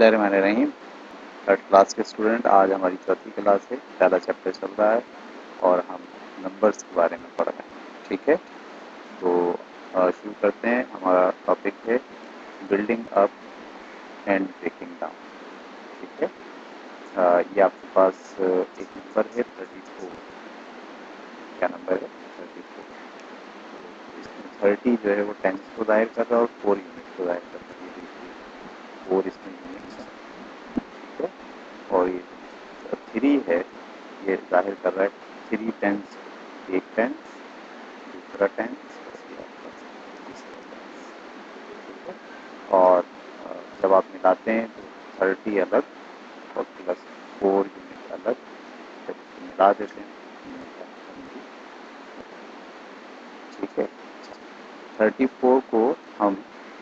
बिस्मिल्लाहिर्रहमानिर्रहीम। Third class के student, आज हमारी चौथी क्लास है, पहला चैप्टर चल रहा है और हम नंबर्स के बारे में पढ़ रहे हैं। ठीक है, तो शुरू करते हैं। हमारा टॉपिक है building up and breaking down. ठीक है, ये आपके पास एक नंबर है 34। क्या नंबर है? 34। इसमें 30 जो है वो टेंस को जाहिर कर रहा है और 4 यूनिट को जाहिर कर रहा है। ये देखिए 4 इसमें यूनिट्स हैं। ठीक है, और ये 3 है, ये जाहिर कर रहा है 3 टेंस। एक टेंस, दूसरा टेंस, तीसरा टेंस। ठीक है, और जब आप मिलाते हैं तो 30 अलग और प्लस 4 यूनिट अलग, जब इसको मिला देते हैं ठीक है। 34 को हम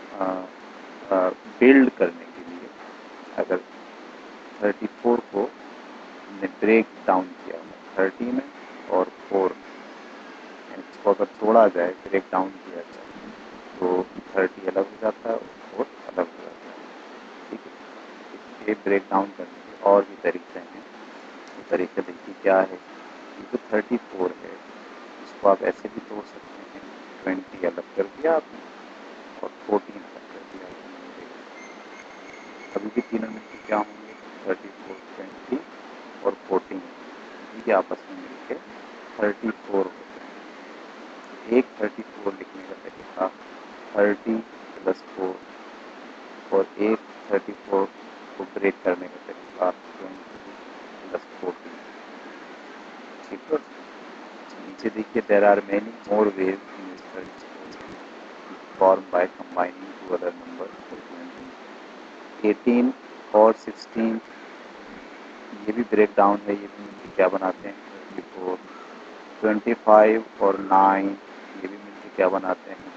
बिल्ड करने के लिए, अगर 34 को हमने ब्रेक डाउन किया 30 में और 4 में, इसको अगर तोड़ा जाए, ब्रेक डाउन किया जाए, तो 30 अलग हो जाता है और 4 अलग हो जाता है। ठीक है, इसके ब्रेक डाउन करने के और भी तरीके हैं। वो तरीके देखिए क्या है। ये जो 34 है, इसको आप ऐसे भी तोड़ सकते हैं। 20 अलग कर दिया आपने और 14 अलग कर दिया आपने। अभी भी तीनों मिलकर क्या होंगे? 34, 20 और 14, ये आपस में मिलकर 34 होते हैं। एक 34 लिखने का तरीका 30 प्लस 4 और एक 34 को ब्रेक करने का तरीका 20 प्लस 14। ठीक है, नीचे देखिए there are many more ways in form by combining two other number. 18 और 16 ये भी ब्रेक डाउन है, ये भी मिलकर क्या बनाते हैं? 34। 25 और 9 ये भी मिलकर क्या बनाते हैं?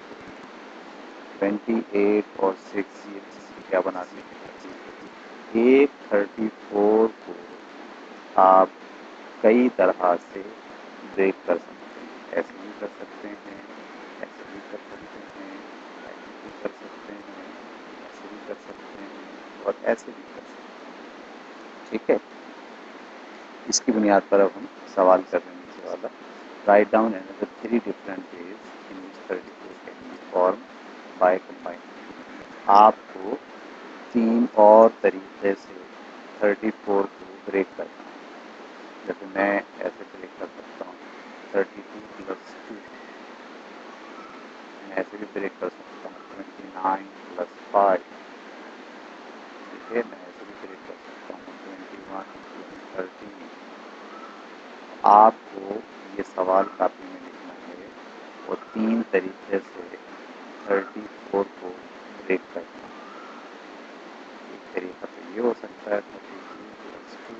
34। 28 और 6 ये भी मिलकर क्या बनाते हैं? 34। एक 34 को आप कई तरह से ब्रेक कर सकते हैं। ऐसे भी कर सकते हैं, ऐसे भी कर सकते हैं, ऐसे भी कर सकते हैं, ऐसे भी कर सकते हैं और ऐसे भी कर सकते हैं। ठीक है, इसकी बुनियाद पर अब हम सवाल कर रहे हैं नीचे वाला। Write down another 3 different ways in which 34 can be form by combining. आपको 3 और तरीके से 34 को ब्रेक करना है। जैसे मैं ऐसे ब्रेक कर सकता हूँ 32 प्लस 2, मैं ऐसे भी ब्रेक कर सकता हूँ 29 प्लस 5। ठीक है, मैं ऐसे भी ब्रेक कर सकता हूँ 21 प्लस 13। आपको ये सवाल कापी में लिखना है और 3 तरीके से 34 को ब्रेक करना है। एक तरीका तो ये हो सकता है 32 प्लस 2,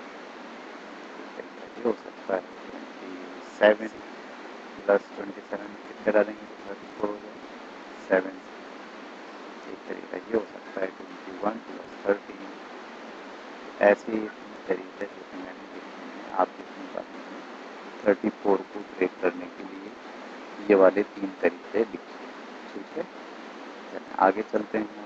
ये हो सकता है 27 प्लस 27 कितने डालेंगे तो 34 हो गया 7। एक तरीका ये हो सकता है 21 प्लस 13। ऐसे 3 तरीके जैसे मैंने लिखे हैं, आप लिखने वाले हैं 34 को ब्रेक करने के लिए ये वाले 3 तरीके लिखिए। ठीक है, आगे चलते हैं।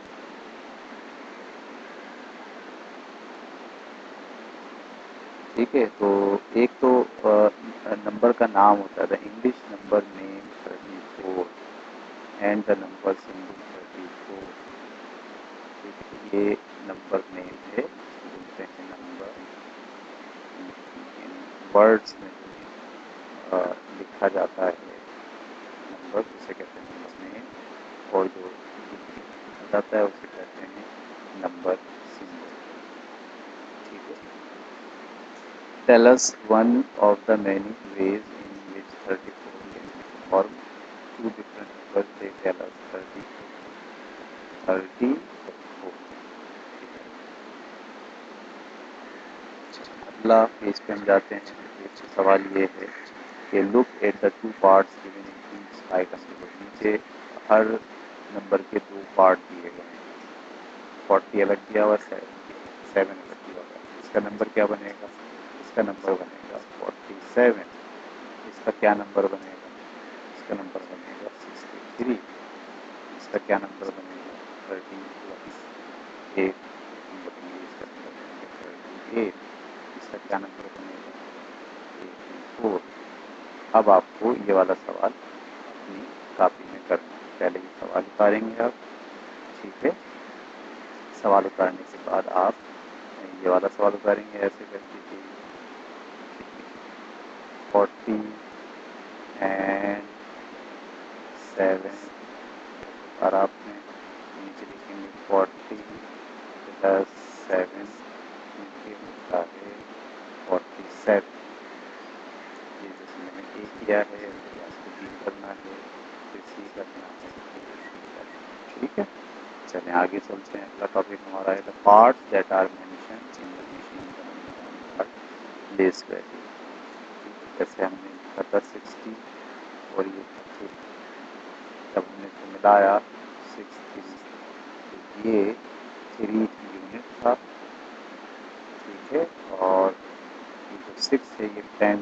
ठीक है, तो एक तो नंबर का नाम होता है English number name 34 and the number symbol 34। ये नंबर नेम है, बोलते हैं नंबर। इन वर्ड्स में जो लिखा जाता है नंबर, उसे कहते हैं नंबर नेम, और जो लिखा जाता है उसे कहते हैं नंबर सिंबल। ठीक है, tell us one of the many ways in which 34 can be formed. 2 different numbers, they tell us 30 और 4। अगला पेज पे हम जाते हैं। पेज का सवाल ये है कि look at the 2 parts given in each item. नीचे हर नंबर के 2 पार्ट दिए गए हैं। 40 अलग दिया हुआ, 7 अलग दिया हुआ। इसका नंबर क्या बनेगा? इसका नंबर बनेगा 47। इसका क्या नंबर बनेगा? इसका नंबर बनेगा 63। इसका क्या नंबर बनेगा? 13 प्लस 8 8, इसका क्या नंबर बनेगा 84। अब आपको ये वाला सवाल अपनी कापी में करना है। पहले ये सवाल उतारेंगे आप, ठीक है। सवाल उतारने के बाद आप ये वाला सवाल उतारेंगे ऐसे करके कि 40 एंड 7 और आपने नीचे लिखेंगे 40 प्लस 7 नीचे होता है 47। ये जैसे मैंने ए किया है फिर आपको बी करना है, फिर सी करना है, फिर डी करना है, ठीक है। चलें आगे चलते हैं। अगला टॉपिक हमारा है the parts that are mention in the machine learning part place value. जैसे हमने लिखा था 60 और ये जब हमने इसको मिलाया 63, तो ये 3 यूनिट था, ठीक है। और ये जो 6 है ये 10,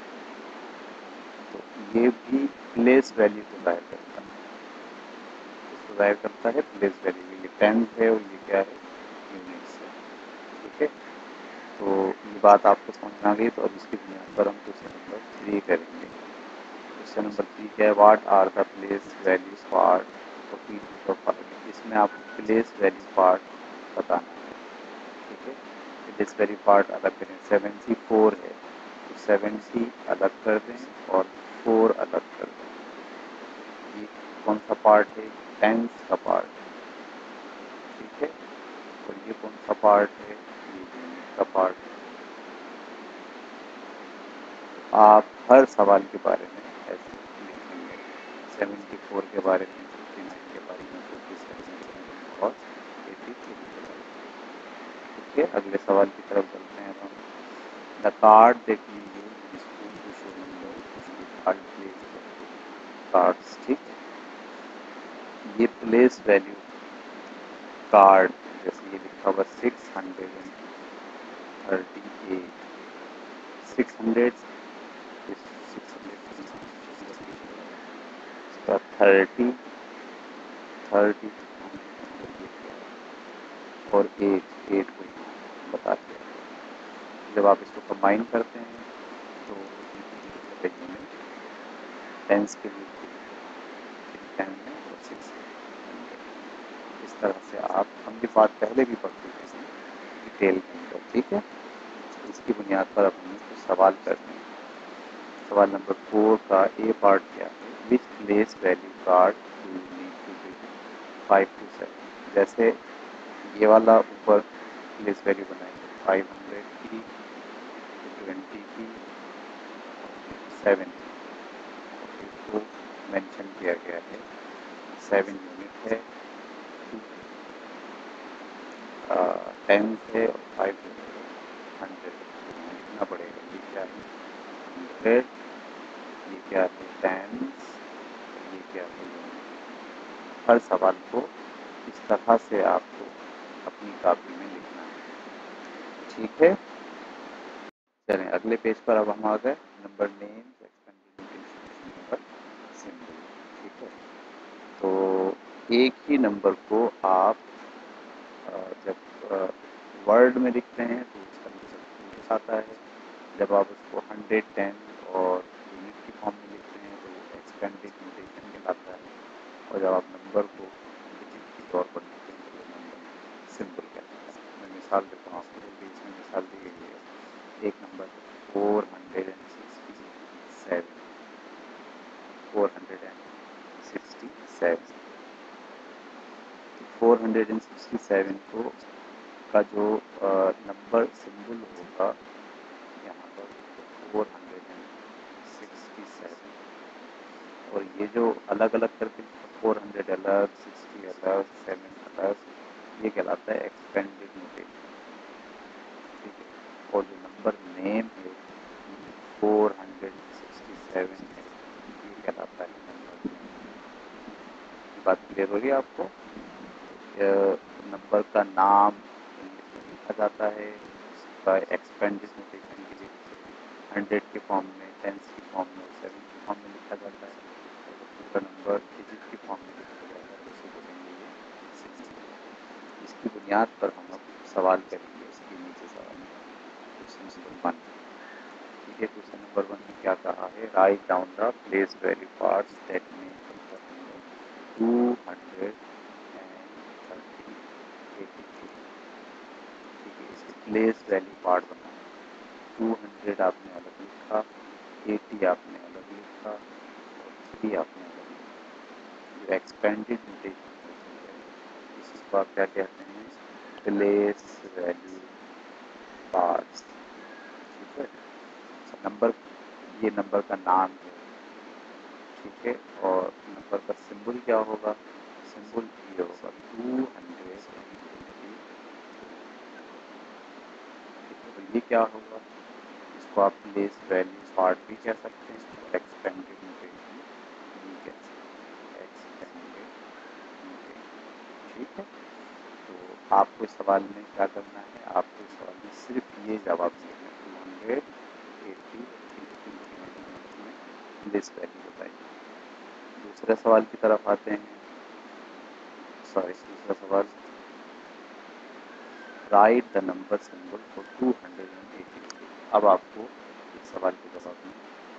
तो ये भी प्लेस वैल्यू को ज़ाहिर करता है, इसको ज़ाहिर करता है प्लेस वैल्यू। ये 10 है और ये क्या है यूनिट्स है, ठीक है। तो ये बात आपको समझ में आ गई। तो अब इसकी बुनियाद पर हम क्वेश्चन नंबर 3 करेंगे। क्वेश्चन नंबर 3 क्या है, what are the place value part of each of following. इसमें आपको प्लेस वैल्यू पार्ट बताना है, ठीक है। प्लेस वैल्यू पार्ट अलग करें। 74 है तो 70 अलग कर दें और 4 अलग कर दें। ये कौन सा पार्ट है, टेंस का पार्ट है, ठीक है। और ये कौन सा पार्ट है, ये यूनिट का पार्ट है। आप हर सवाल के बारे में ऐसे लिखेंगे, 74 के बारे में, 59 के बारे में, 57 के बारे में और 83 के बारे में, ठीक है। अगले सवाल की तरफ चलते हैं हम। The card that you use in school to show number should be called place value cards, ठीक है। ये प्लेस वैल्यू कार्ड, जैसे ये लिखा हुआ 638, 600 इसका 30 और 8 को बताते हैं। जब आप इसको कंबाइन करते हैं तो यूनिट टेंस के लिए 10 है और 600। इस तरह से आप, हम ये बात पहले भी पढ़ चुके हैं डिटेल के अंदर, ठीक है। इसकी बुनियाद पर अब हम कुछ सवाल करते हैं। सवाल नंबर 4 का ए पार्ट क्या है, which place value card do you need to give 5 to 7। जैसे ये वाला ऊपर प्लेस वैल्यू बनाएंगे 500 की, 20 की, 7 की, इसको मेंशन किया गया है 7 यूनिट है, 10 है और 5 100 लिखना पड़ेगा। ये क्या है 100, ये क्या है 10, ये क्या है यूनिट। हर सवाल को इस तरह से आपको अपनी कापी में लिखना है, ठीक है। चलें अगले पेज पर अब हम आ गए। Number names expanded number symbol, ठीक है। तो एक ही नंबर को आप जब वर्ड में लिखते हैं तो उसका मतलब आता है। जब आप उसको 110 और यूनिट की फॉर्म में लिखते हैं तो वो एक्सपेंडेड नोटेशन कहलाता है। और जब आप नंबर को डिजिट के तौर पर लिखते हैं तो वो नंबर सिंबल कहलाता है। मैं मिसाल देता हूँ आपको, जल्दी इसमें मिसाल दी गई है। एक नंबर 467, 467, 467 को का जो नंबर सिंबल होगा यहाँ पर 467, और ये जो अलग अलग करके 400 अलग, 60 अलग, 7 अलग, ये कहलाता है एक्सपेंडेड नोटेशन, ठीक है। और जो नंबर नेम है 467 है, ये कहलाता है नंबर नेम। बात क्लियर हो रही है आपको। नंबर का नाम लिखा जाता है, उसका एक्सपेंडेड नोटेशन के लिए 100 के फॉर्म में, 10 की फॉर्म में, 7 की फॉर्म में लिखा जाता है। और पूरा नंबर डिजिट की फॉर्म में लिखा जाता है, उसे बोलेंगे ये 60। इसकी बुनियाद पर हम अब सवाल करेंगे। इसके नीचे सवाल 1। ठीक है, क्वेश्चन नंबर 1 में क्या कहा है, write down the place value parts that make up the number 238। ठीक है, इसके प्लेस वैल्यू पार्ट बनाना। 200 आपने अलग लिखा, 80 आपने अलग लिखा और 3 आपने अलग लिखा। जो एक्सपेंडेड नोटेशन होती है इसको आप क्या कहते हैं, प्लेस वैल्यू पार्ट्स। ठीक है, नंबर, ये नंबर का नाम है। ठीक है, और नंबर का सिंबल क्या होगा, सिंबल ये होगा 280। ठीक है, तो ये क्या होगा, इसको आप प्लेस वैल्यू पार्ट भी कह सकते हैं और एक्सपेंडेड नोटेशन भी कह सकते हैं, एक्सपेंडेड नोटेशन। ठीक है, तो आपको इस सवाल में क्या करना है, आपको इस सवाल में सिर्फ ये जवाब देना है 280 में प्लेस वैल्यू बताइए। दूसरे सवाल की तरफ आते हैं। दूसरा सवाल, write the number symbol for 283। अब आपको इस सवाल के जवाब में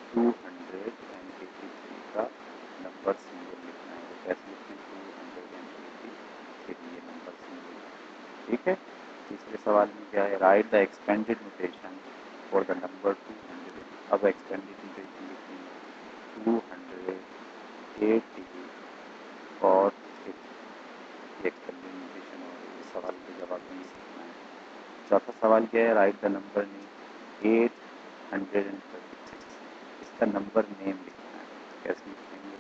283 का नंबर सिंबल लिखना है। कैसे लिखते हैं, 280 के लिए नंबर सिंबल। ठीक है, तीसरे सवाल में क्या है, write the expanded notation for the number 200। अब एक्सपेंडेड नोटेशन लिखनी है 280 और एक्सपेंडेड नोटेशन, और इस सवाल के जवाब में लिखना है। चौथा सवाल क्या है, राइट द नंबर नेम 836। इसका नंबर नेम लिखना है। कैसे लिखेंगे,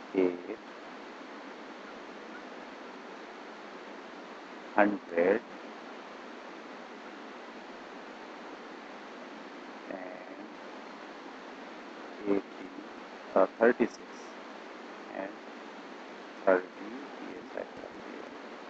800 and 36 and 30, ये साइड कर दिया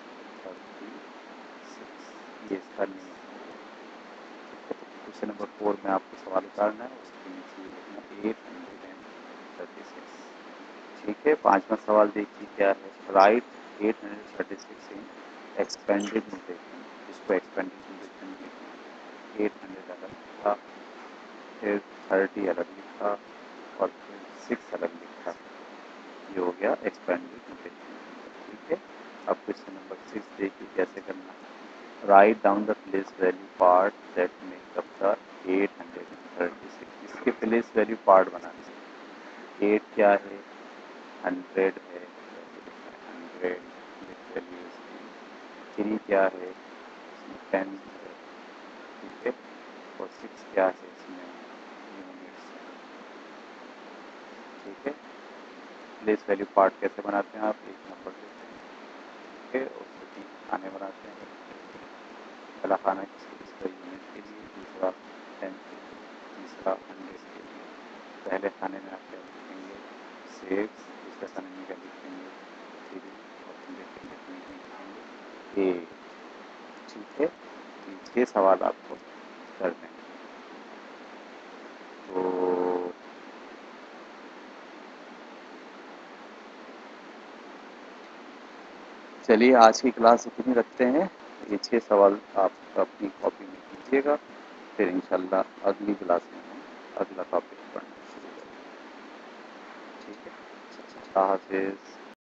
36, ये इसका नेम हो गया। क्वेश्चन नंबर 4 में आपको सवाल उतारना है, उसके नीचे लिखना 836। ठीक है, पांचवा सवाल देखिए क्या है, राइट 836 इन एक्सपेंडेड नोटेशन। इसको एक्सपेंडेड नोटेशन लिखना है। 800 अलग लिखा, फिर 30 अलग लिखा और फिर 6 अलग लिखा। ये हो गया एक्सपेंडेड नोटेशन। ठीक है, अब क्वेश्चन नंबर 6 देखिए कैसे करना है, write down the place value part that make up the 836। इसके प्लेस वैल्यू पार्ट बनाने हैं। 8 क्या है, 100 है, 100 वैल्यू इसकी। 3 क्या है, इसमें 10 है। ठीक है, और 6 क्या है, इसमें यूनिट्स है। ठीक है, प्लेस वैल्यू पार्ट कैसे बनाते हैं, आप एक नंबर लेते हैं। ठीक है, और उसमें 3 खाने बनाते हैं। पहला खाना किसका, यूनिट के लिए, दूसरा 10 के लिए, तीसरा 100 के लिए। पहले खाने में आप क्या लिखेंगे, 6, दूसरे खाने में क्या लिखेंगे, 3 और 100 के लिए लिखेंगे 8। ठीक है, तो 6 सवाल आपको करने हैं। तो चलिए आज की क्लास इतनी रखते हैं। ये 6 सवाल आप अपनी कॉपी में कीजिएगा, फिर इंशाल्लाह अगली क्लास में हम अगला टॉपिक पढ़ना शुरू करेंगे। ठीक है, अल्लाह हाफिज़।